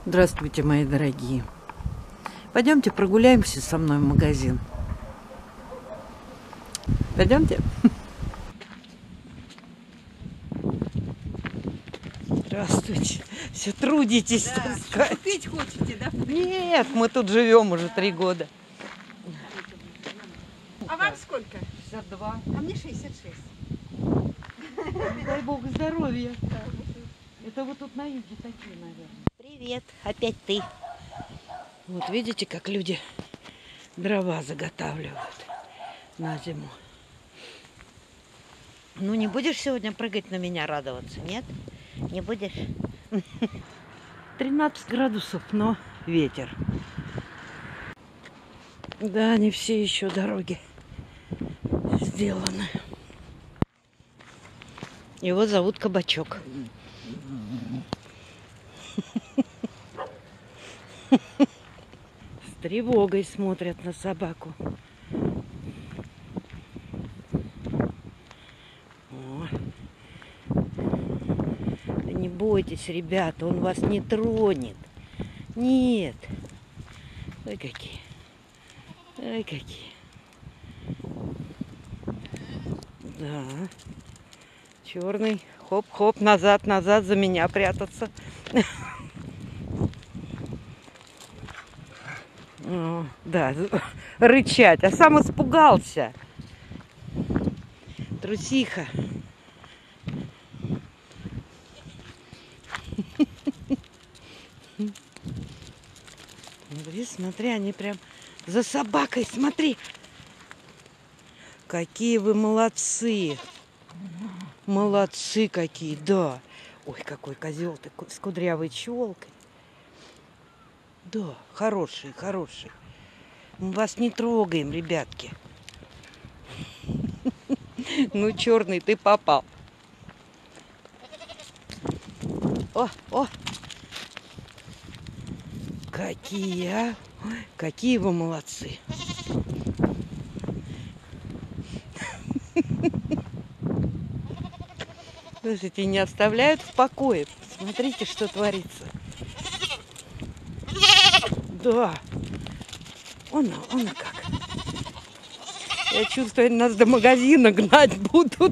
Здравствуйте, мои дорогие. Пойдемте прогуляемся со мной в магазин. Пойдемте? Здравствуйте. Все трудитесь, Да, так сказать. купить хотите, да? Нет, мы тут живем уже 3 года. А вам сколько? 62. А мне 66. Дай бог здоровья. Это вы тут на юге такие, наверное. Привет, опять ты. Вот видите, как люди дрова заготавливают на зиму. Ну не будешь сегодня прыгать на меня, радоваться, нет? Не будешь? 13 градусов, но ветер. Да, не все еще дороги сделаны. Его зовут Кабачок. С тревогой смотрят на собаку. О. Да не бойтесь, ребята, он вас не тронет. Нет. Ой, какие. Ой, какие. Да. Черный. Хоп-хоп, назад, назад, за меня прятаться. О, да, рычать. А сам испугался. Трусиха. Смотри, они прям за собакой, смотри. Какие вы молодцы. Молодцы какие, да. Ой, какой козел ты с кудрявой челкой. Да, хороший, хороший. Мы вас не трогаем, ребятки. Ну, черный, ты попал. О. Какие, а? Ой, какие вы молодцы. Слушайте, не оставляют в покое. Смотрите, что творится. Да. Он как. Я чувствую, они нас до магазина гнать будут.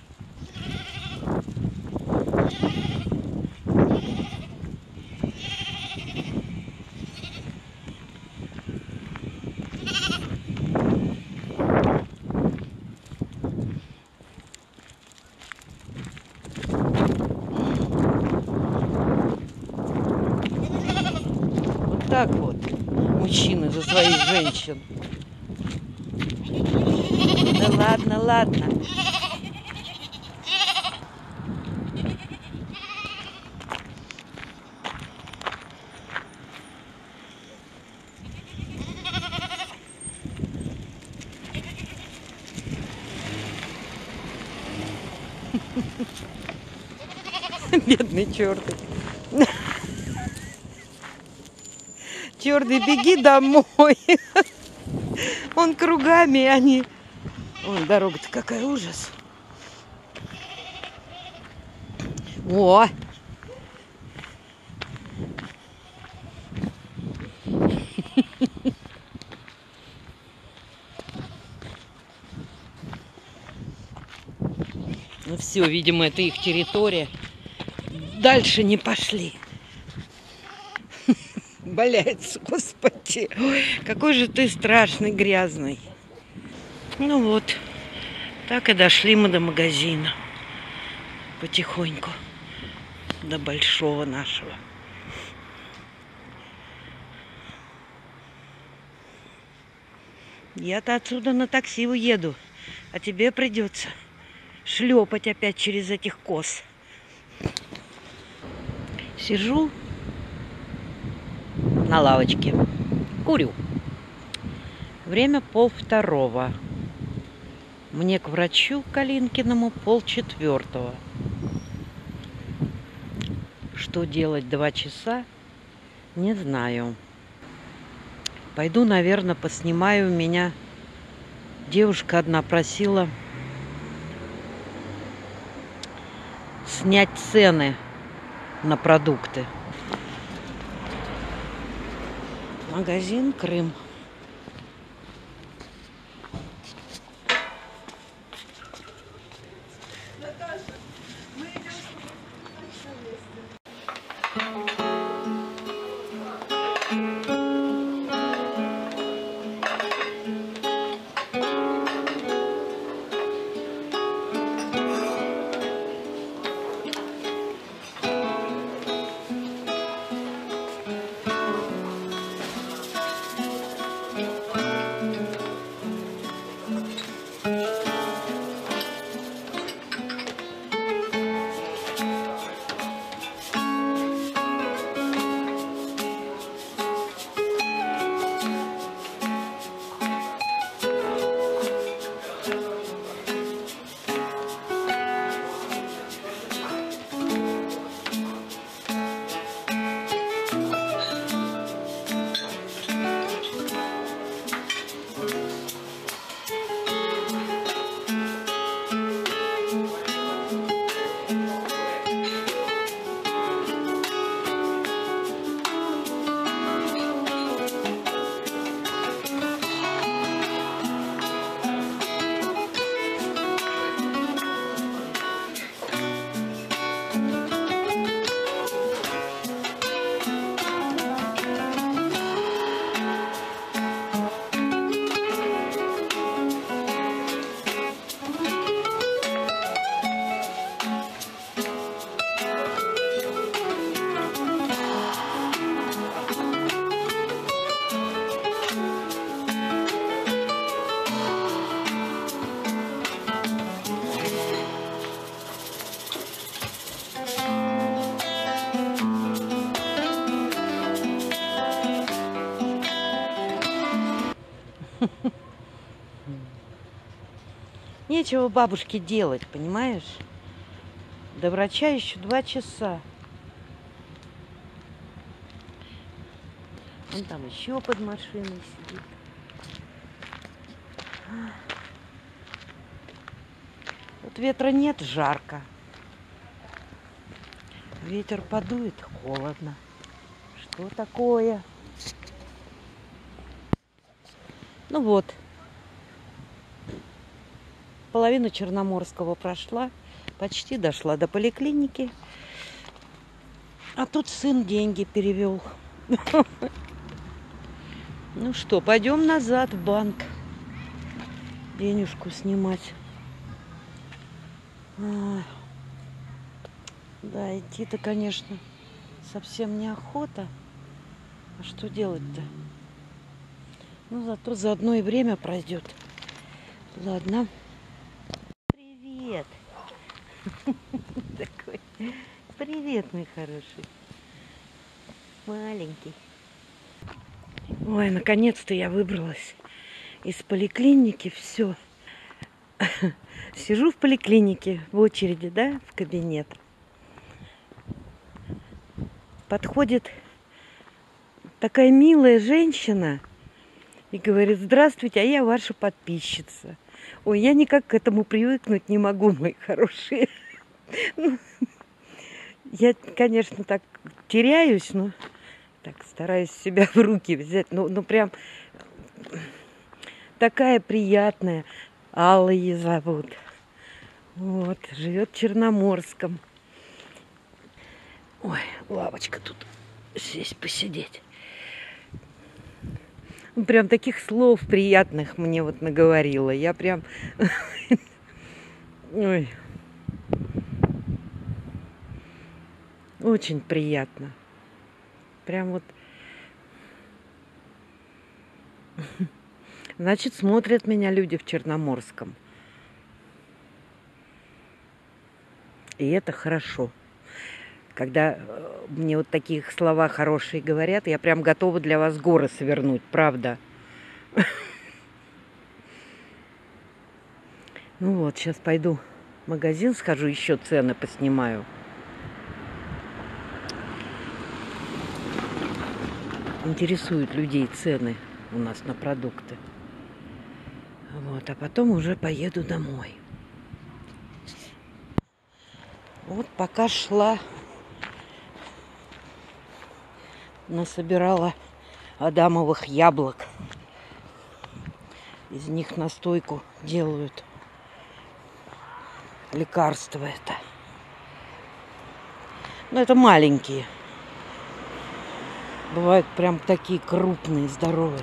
Вот так вот мужчины за своих женщин. Да ладно, ладно. Бедный черный. Черный, беги домой. Он кругами, они... Ой, дорога-то какая, ужас. О! Ну все, видимо, это их территория. Дальше не пошли. Валяется, господи. Ой, какой же ты страшный, грязный. Ну вот, так и дошли мы до магазина. Потихоньку. До большого нашего. Я-то отсюда на такси уеду. А тебе придется шлепать опять через этих коз. Сижу на лавочке. Курю. Время 3:30. Мне к врачу Калинкиному 3:30. Что делать 2 часа, не знаю. Пойду, наверное, поснимаю. Меня девушка одна просила снять цены на продукты. Магазин Крым. Нечего бабушке делать, понимаешь? До врача еще 2 часа. Он там еще под машиной сидит. Вот ветра нет, жарко. Ветер подует, холодно. Что такое? Ну вот. Половину Черноморского прошла. Почти дошла до поликлиники. А тут сын деньги перевел. Ну что, пойдем назад в банк. Денежку снимать. Да, идти-то, конечно, совсем неохота. А что делать-то? Ну, зато заодно и время пройдет. Ладно. Привет. Такой. Привет, мой хороший. Маленький. Ой, наконец-то я выбралась из поликлиники. Все. Сижу в поликлинике в очереди, да, в кабинет. Подходит такая милая женщина и говорит: здравствуйте, а я ваша подписчица. Ой, я никак к этому привыкнуть не могу, мои хорошие. Ну, я, конечно, так теряюсь, но так стараюсь себя в руки взять. Ну прям такая приятная. Алла ее зовут. Вот, живет в Черноморском. Ой, лавочка тут. Здесь посидеть. Прям таких слов приятных мне вот наговорила. Я прям... Ой. Очень приятно. Прям вот... Значит, смотрят меня люди в Черноморском. И это хорошо. Когда мне вот такие слова хорошие говорят, я прям готова для вас горы свернуть, правда. Ну вот, сейчас пойду в магазин схожу, еще цены поснимаю. Интересуют людей цены у нас на продукты. Вот, а потом уже поеду домой. Вот пока шла, насобирала адамовых яблок. Из них настойку делают. Лекарство это. Но это маленькие. Бывают прям такие крупные, здоровые.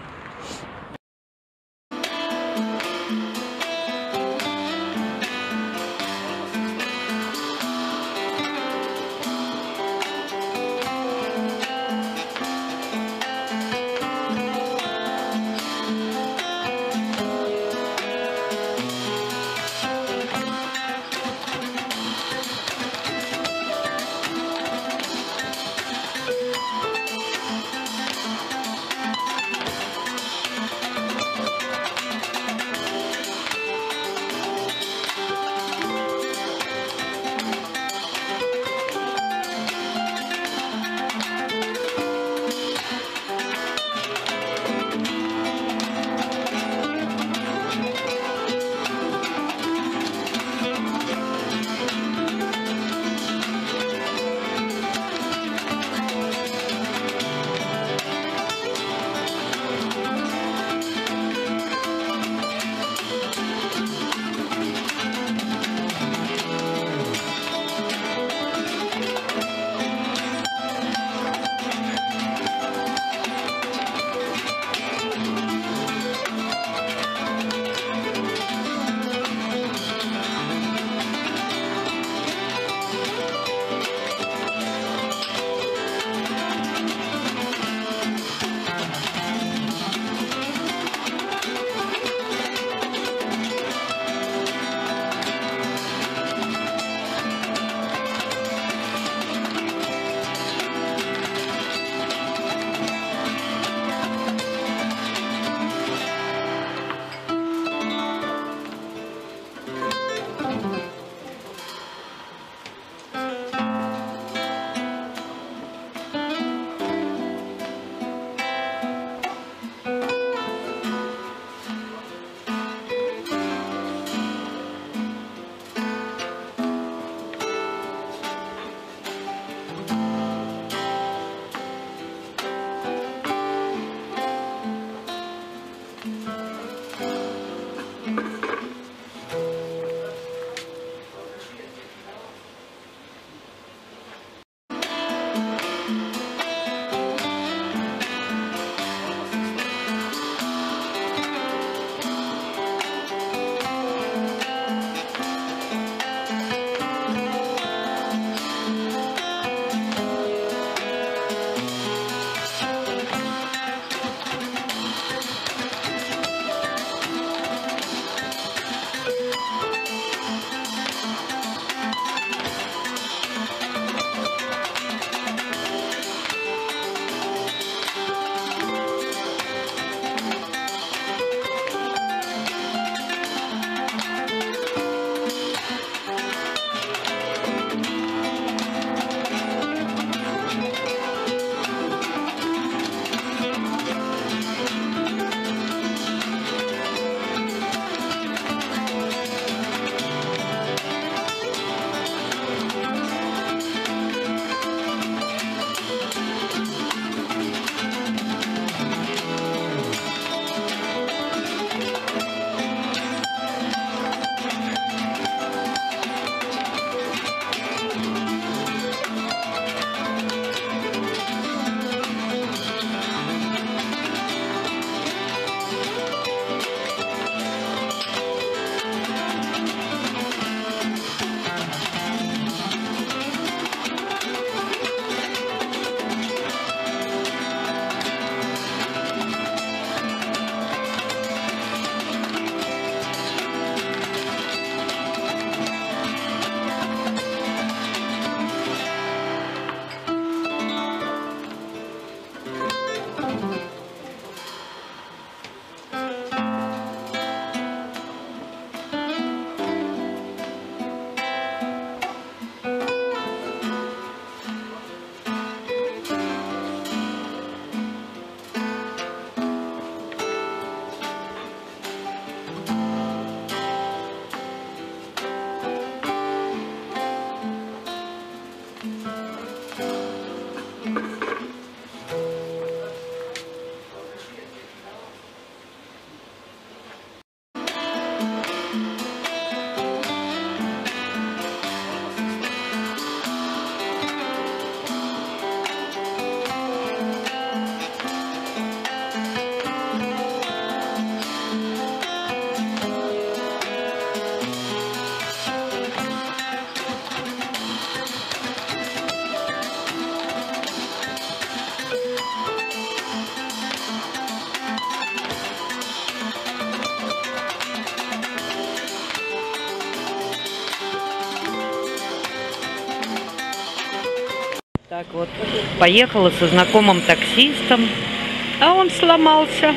Так вот, поехала со знакомым таксистом, а он сломался.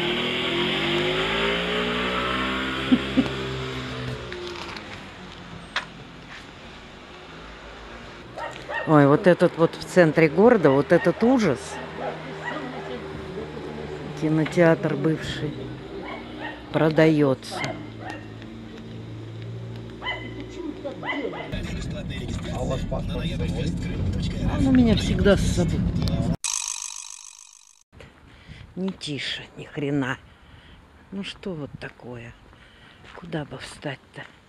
Ой, вот этот вот в центре города, вот этот ужас. Кинотеатр бывший продается. А у вас паспорт с собой? Он у меня всегда с собой. Не тише, ни хрена. Ну что вот такое? Куда бы встать-то?